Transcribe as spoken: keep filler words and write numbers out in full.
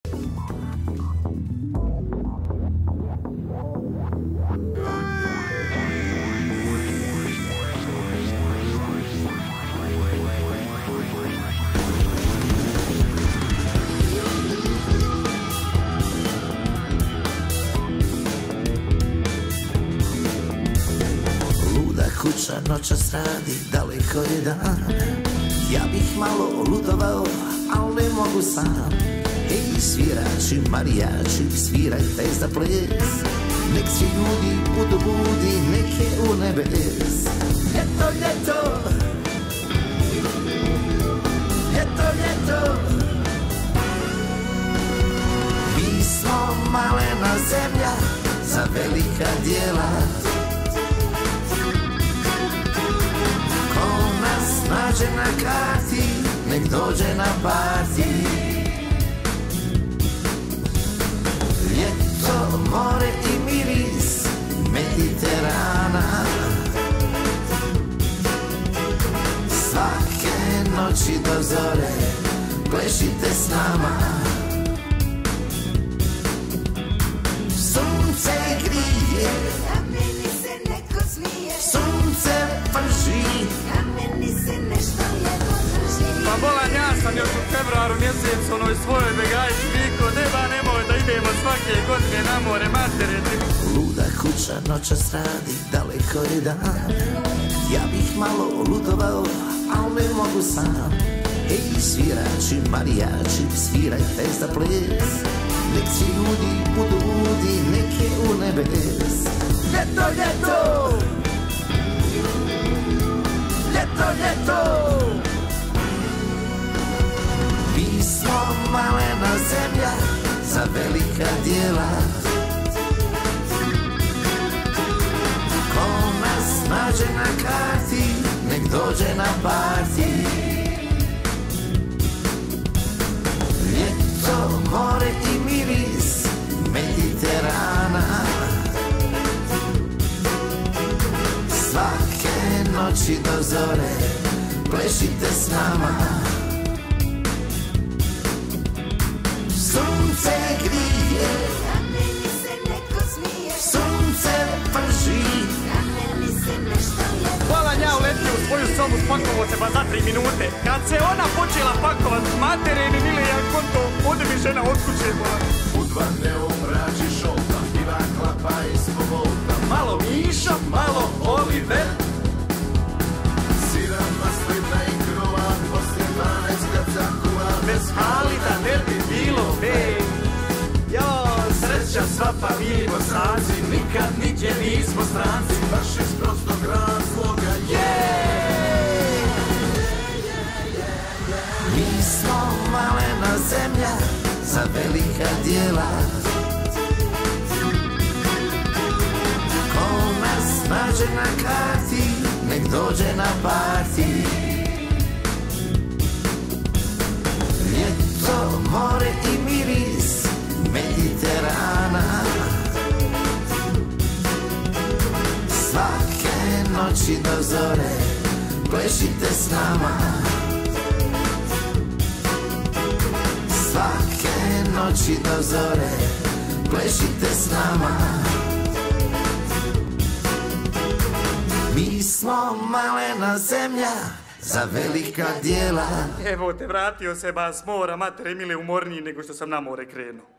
Kuća noćas radi, daleko je dan. Ja bih malo ludovao, al ne mogu sam. Ej, svirači, marijači, svirajte za ples. Nek svi ljudi budu budi, neke u nebes. Ljeto, ljeto, ljeto, ljeto. Mi smo malena zemlja za velika djela. Nađe na karti, nek dođe na parti. Ljeto, more i miris Mediterana. Svake noći do zore plešite s nama. Sunce grije, a meni se neko smije. Sunce prži, a meni se nešto lijepo drži. Pa bolan, ja sam još u februaru mjesec onoj svojoj begajici Viko, neba nemoj da idemo svake godine na more matere. Luda kuća noćas radi, daleko je dan. Ja bih malo ludovao, al ne mogu sam. Ej, svirači, marijači, svirajte za ples. Nek svi ljudi budu budi, neke u nebes. Ljeto, ljeto, ljeto, ljeto. Mi smo malena zemlja za velika djela. Ko nas nađe na karti, nek dođe na parti. Ljeto, more i miris Mediterana. Svake noći do zore plešite s nama. Sunce grije, a meni se neko smije. Sunce prži, a meni se nešto lijepo. Bolan, ja uletio u svoju sobu, spakovo se ba za tri minute. Kad se ona počela pakovat, matere mi mile, jak konto, ode mi žena od kuće, bolan. Udva ne omrači šolta, piva klapa ispod volta. Malo Miša, malo Oliver. Sira, maslina i krova, poslije dvanaest kad zakuva. Bez Halida ne bi bilo, hej. Jo, sreća sva pa mi Bosanci, nikad nigdje nismo stranci. Baš iz prostog razloga, Jej! mi smo malena zemlja za velika djela. Ko nas nađe na karti, nek dođe na parti. Ljeto, more i miris Mediterana. Svake noći do zore plešite s nama. Svake noći do zore plešite s nama. Mi smo malena zemlja za velika djela. Evo te, vratio se ba s mora, matere mile, umorniji nego što sam na more krenuo.